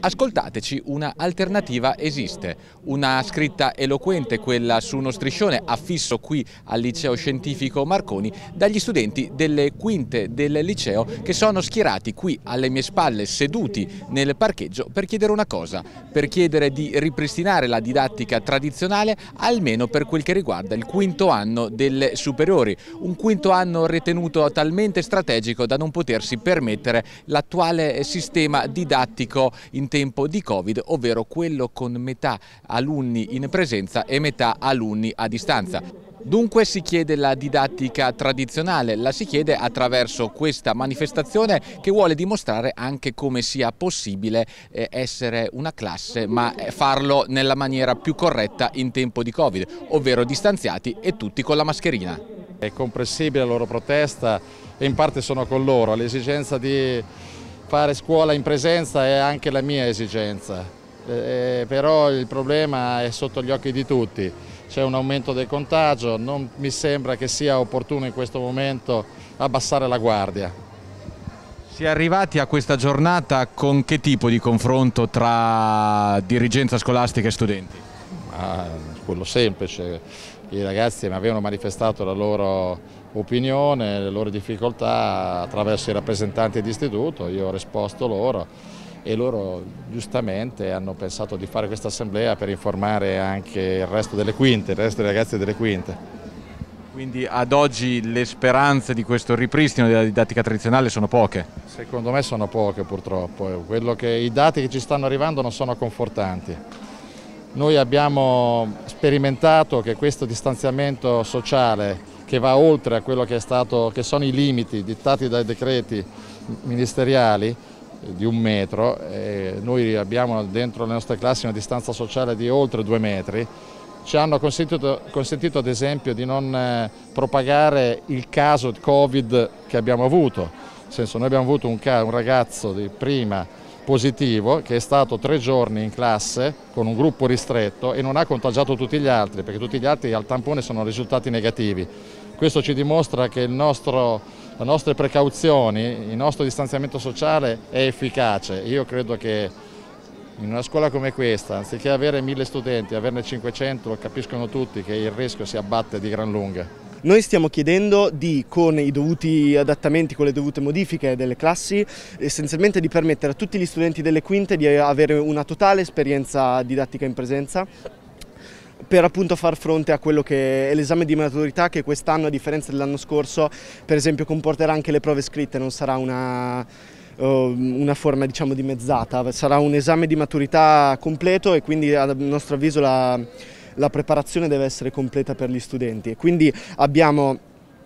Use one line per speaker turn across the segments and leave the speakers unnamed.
Ascoltateci, una alternativa esiste, una scritta eloquente, quella su uno striscione affisso qui al Liceo Scientifico Marconi dagli studenti delle quinte del liceo che sono schierati qui alle mie spalle, seduti nel parcheggio, per chiedere una cosa, per chiedere di ripristinare la didattica tradizionale almeno per quel che riguarda il quinto anno delle superiori, un quinto anno ritenuto talmente strategico da non potersi permettere l'attuale sistema didattico in tempo di Covid, ovvero quello con metà alunni in presenza e metà alunni a distanza. Dunque si chiede la didattica tradizionale, la si chiede attraverso questa manifestazione che vuole dimostrare anche come sia possibile essere una classe ma farlo nella maniera più corretta in tempo di Covid, ovvero distanziati e tutti con la mascherina.
È comprensibile la loro protesta e in parte sono con loro, l'esigenza di fare scuola in presenza è anche la mia esigenza, però il problema è sotto gli occhi di tutti, c'è un aumento del contagio, non mi sembra che sia opportuno in questo momento abbassare la guardia.
Si è arrivati a questa giornata con che tipo di confronto tra dirigenza scolastica e studenti?
Quello semplice, i ragazzi mi avevano manifestato la loro opinione, le loro difficoltà attraverso i rappresentanti di istituto, io ho risposto loro e loro giustamente hanno pensato di fare questa assemblea per informare anche il resto delle quinte, il resto dei ragazzi delle quinte.
Quindi ad oggi le speranze di questo ripristino della didattica tradizionale sono poche?
Secondo me sono poche purtroppo, i dati che ci stanno arrivando non sono confortanti. Noi abbiamo sperimentato che questo distanziamento sociale che va oltre a quello che sono i limiti dettati dai decreti ministeriali di 1 metro, noi abbiamo dentro le nostre classi una distanza sociale di oltre 2 metri, ci hanno consentito ad esempio di non propagare il caso Covid che abbiamo avuto, nel senso noi abbiamo avuto un ragazzo di prima positivo che è stato 3 giorni in classe con un gruppo ristretto e non ha contagiato tutti gli altri, perché tutti gli altri al tampone sono risultati negativi. Questo ci dimostra che le nostre precauzioni, il nostro distanziamento sociale è efficace. Io credo che in una scuola come questa, anziché avere 1000 studenti, averne 500, lo capiscono tutti che il rischio si abbatte di gran lunga.
Noi stiamo chiedendo con i dovuti adattamenti, con le dovute modifiche delle classi, essenzialmente di permettere a tutti gli studenti delle quinte di avere una totale esperienza didattica in presenza per appunto far fronte a quello che è l'esame di maturità che quest'anno, a differenza dell'anno scorso, per esempio comporterà anche le prove scritte, non sarà una forma diciamo dimezzata, sarà un esame di maturità completo e quindi a nostro avviso la preparazione deve essere completa per gli studenti e quindi abbiamo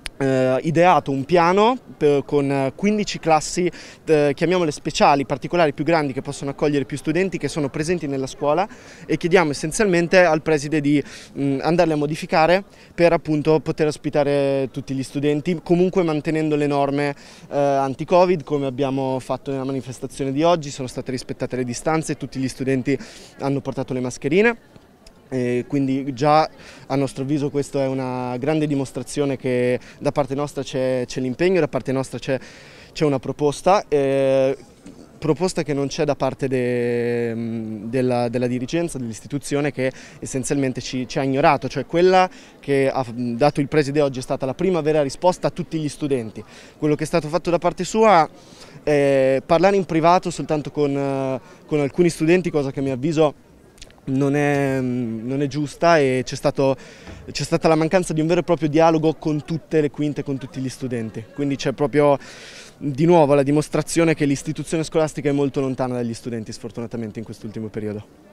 ideato un piano con 15 classi, chiamiamole speciali, particolari, più grandi, che possono accogliere più studenti che sono presenti nella scuola e chiediamo essenzialmente al preside di andarle a modificare per appunto poter ospitare tutti gli studenti, comunque mantenendo le norme anti-Covid come abbiamo fatto nella manifestazione di oggi, sono state rispettate le distanze, tutti gli studenti hanno portato le mascherine. E quindi già a nostro avviso questa è una grande dimostrazione che da parte nostra c'è l'impegno, da parte nostra c'è una proposta che non c'è da parte della dirigenza, dell'istituzione, che essenzialmente ci ha ignorato, cioè quella che ha dato il preside oggi è stata la prima vera risposta a tutti gli studenti. Quello che è stato fatto da parte sua è parlare in privato soltanto con alcuni studenti, cosa che a mio avviso non è giusta, e c'è stata la mancanza di un vero e proprio dialogo con tutte le quinte, con tutti gli studenti. Quindi c'è proprio di nuovo la dimostrazione che l'istituzione scolastica è molto lontana dagli studenti, sfortunatamente, in quest'ultimo periodo.